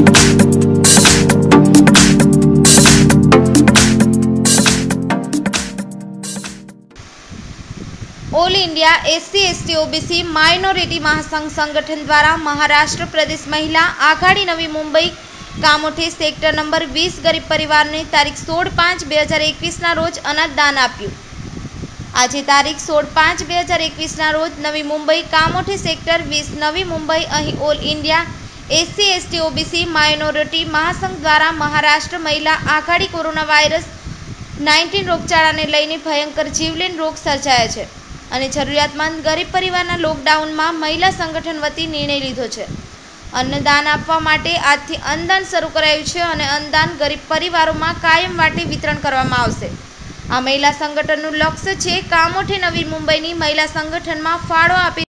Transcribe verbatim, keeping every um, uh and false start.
All India SC ST OBC minority महासंघ संगठन द्वारा महाराष्ट्र प्रदेश महिला आघाड़ी नवी मुंबई कामोठे सेक्टर नंबर वीस गरीब परिवार ने तारीख सोल पांच बे हज़ार एकवीस ना रोज अनाज दान आप्यु। आज तारीख सोल पांच बे हज़ार एकवीस ना रोज नवी मुंबई कामोठे सेक्टर वीस नवी मुंबई अहीं all India SC ST OBC minority महासंघ द्वारा महाराष्ट्र महिला आघाड़ी कोरोना वायरस नाइन्टीन रोगचाळा ने लईने भयंकर जीवलेण रोग सर्जाया छे અને જરૂરિયાતમંદ ગરીબ પરિવારના લોકડાઉનમાં મહિલા સંગઠન વતી નિર્ણય લીધો છે। અન્નદાન આપવા માટે આજથી અન્નદાન શરૂ કરાયું છે અને અન્નદાન ગરીબ પરિવારોમાં કાયમ માટે વિતરણ કરવામાં આવશે। આ મહિલા સંગઠનનું લક્ષ્ય છે કામોઠે નવી મુંબઈની મહિલા સંગઠનમાં ફાળો આપી